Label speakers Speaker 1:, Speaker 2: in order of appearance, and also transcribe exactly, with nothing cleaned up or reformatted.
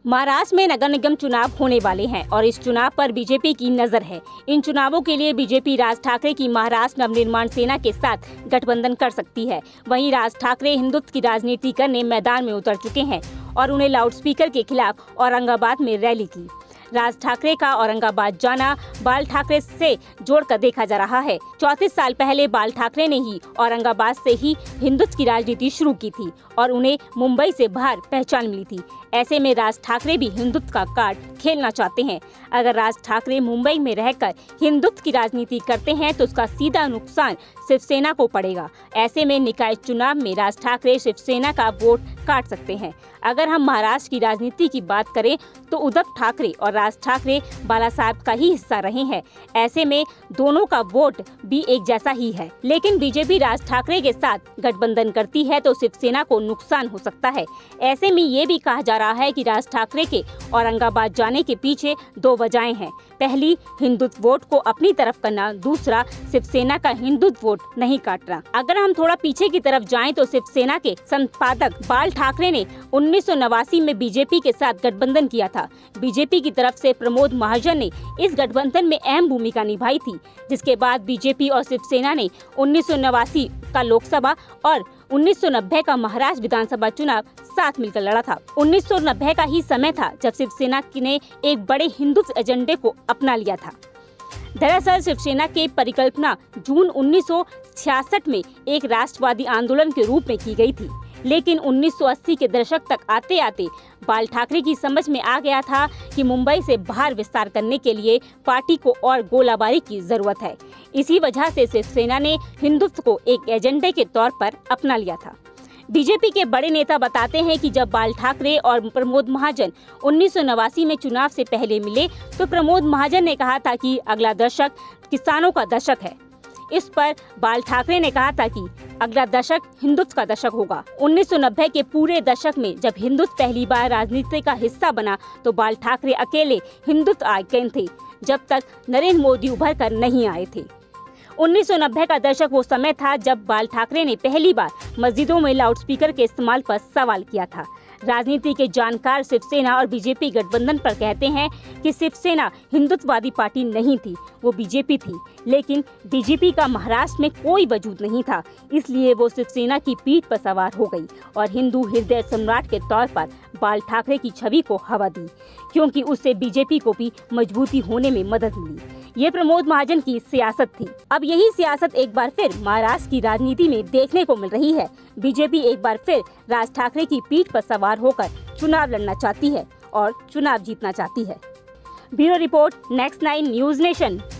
Speaker 1: महाराष्ट्र में नगर निगम चुनाव होने वाले हैं और इस चुनाव पर बीजेपी की नजर है। इन चुनावों के लिए बीजेपी राज ठाकरे की महाराष्ट्र नवनिर्माण सेना के साथ गठबंधन कर सकती है। वहीं राज ठाकरे हिंदुत्व की राजनीति करने मैदान में उतर चुके हैं और उन्हें लाउडस्पीकर के खिलाफ औरंगाबाद में रैली की। राज ठाकरे का औरंगाबाद जाना बाल ठाकरे से जोड़कर देखा जा रहा है। चौंतीस साल पहले बाल ठाकरे ने ही औरंगाबाद से ही हिंदुत्व की राजनीति शुरू की थी और उन्हें मुंबई से बाहर पहचान मिली थी। ऐसे में राज ठाकरे भी हिंदुत्व का कार्ड खेलना चाहते हैं। अगर राज ठाकरे मुंबई में रहकर हिंदुत्व की राजनीति करते हैं तो उसका सीधा नुकसान शिवसेना को पड़ेगा। ऐसे में निकाय चुनाव में राज ठाकरे शिवसेना का वोट काट सकते हैं। अगर हम महाराष्ट्र की राजनीति की बात करें तो उद्धव ठाकरे और राज ठाकरे बाला साहब का ही हिस्सा रहे हैं। ऐसे में दोनों का वोट भी एक जैसा ही है। लेकिन बीजेपी राज ठाकरे के साथ गठबंधन करती है तो शिवसेना को नुकसान हो सकता है। ऐसे में ये भी कहा जा रहा है कि राज ठाकरे के औरंगाबाद जाने के पीछे दो वजहें हैं। पहली, हिंदुत्व वोट को अपनी तरफ करना, दूसरा शिवसेना का हिंदुत्व वोट नहीं काटना। अगर हम थोड़ा पीछे की तरफ जाएं तो शिवसेना के संपादक बाल ठाकरे ने उन्नीस सौ नवासी में बीजेपी के साथ गठबंधन किया था। बीजेपी की तरफ से प्रमोद महाजन ने इस गठबंधन में अहम भूमिका निभाई थी, जिसके बाद बीजेपी और शिवसेना ने उन्नीस सौ नवासी का लोकसभा और उन्नीस सौ नब्बे का महाराष्ट्र विधानसभा चुनाव साथ मिलकर लड़ा था। उन्नीस सौ नब्बे का ही समय था जब शिवसेना ने एक बड़े हिंदुत्व एजेंडे को अपना लिया था। दरअसल शिवसेना के परिकल्पना जून उन्नीस सौ छियासठ में एक राष्ट्रवादी आंदोलन के रूप में की गई थी, लेकिन उन्नीस सौ अस्सी के दशक तक आते आते बाल ठाकरे की समझ में आ गया था कि मुंबई से बाहर विस्तार करने के लिए पार्टी को और गोलाबारी की जरूरत है। इसी वजह से शिवसेना ने हिंदुत्व को एक एजेंडे के तौर पर अपना लिया था। बीजेपी के बड़े नेता बताते हैं कि जब बाल ठाकरे और प्रमोद महाजन उन्नीस सौ नवासी में चुनाव से पहले मिले तो प्रमोद महाजन ने कहा था कि अगला दशक किसानों का दशक है। इस पर बाल ठाकरे ने कहा था कि अगला दशक हिंदुत्व का दशक होगा। उन्नीस सौ नब्बे के पूरे दशक में जब हिंदुत्व पहली बार राजनीति का हिस्सा बना तो बाल ठाकरे अकेले हिंदुत्व आइकन थे, जब तक नरेंद्र मोदी उभर कर नहीं आए थे। उन्नीस सौ नब्बे का दशक वो समय था जब बाल ठाकरे ने पहली बार मस्जिदों में लाउडस्पीकर के इस्तेमाल पर सवाल किया था। राजनीति के जानकार शिवसेना और बीजेपी गठबंधन पर कहते हैं कि शिवसेना हिंदुत्ववादी पार्टी नहीं थी, वो बीजेपी थी। लेकिन बीजेपी का महाराष्ट्र में कोई वजूद नहीं था, इसलिए वो शिवसेना की पीठ पर सवार हो गई और हिंदू हृदय सम्राट के तौर पर बाल ठाकरे की छवि को हवा दी, क्योंकि उससे बीजेपी को भी मजबूती होने में मदद मिली। ये प्रमोद महाजन की सियासत थी। अब यही सियासत एक बार फिर महाराष्ट्र की राजनीति में देखने को मिल रही है। बीजेपी एक बार फिर राज ठाकरे की पीठ पर सवार होकर चुनाव लड़ना चाहती है और चुनाव जीतना चाहती है। Bureau report, next nine news nation.